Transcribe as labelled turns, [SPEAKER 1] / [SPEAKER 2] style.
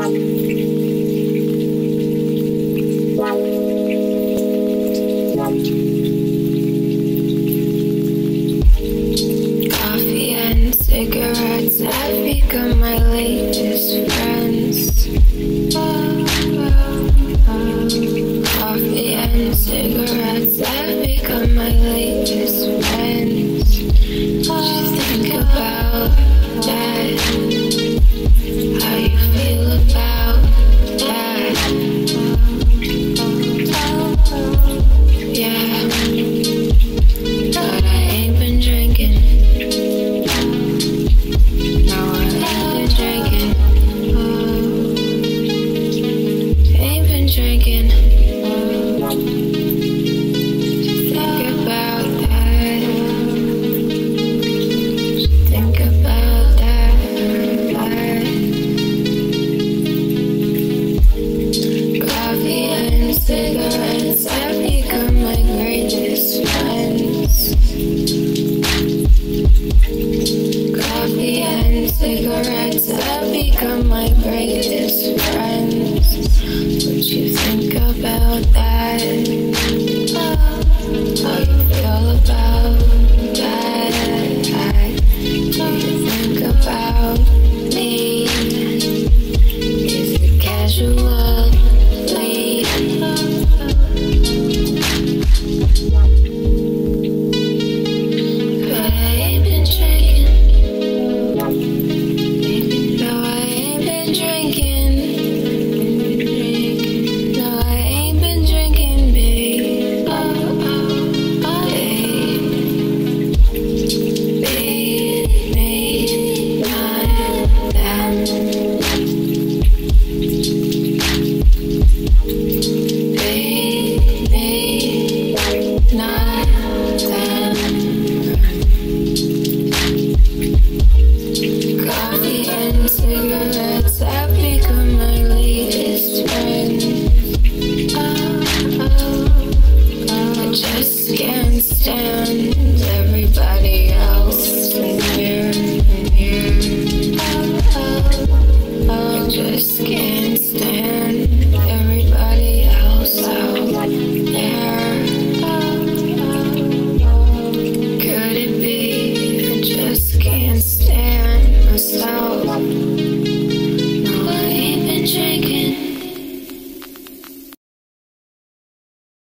[SPEAKER 1] Coffee and cigarettes have become my latest friends. Coffee and cigarettes have become my latest friends. Think about that. How you feel about that? Yeah. But I ain't been drinking. No, I ain't been drinking. Ain't been drinking. Think about that. Think about that. Coffee and cigarettes have become my greatest friends. Coffee and cigarettes have become my greatest friends. What you think about that? How you feel about that? Do you think about me? Is it casually? But I ain't been drinking. No, I ain't been drinking. No, I ain't been drinking, babe. Babe, not them. Babe, not them. Coffee and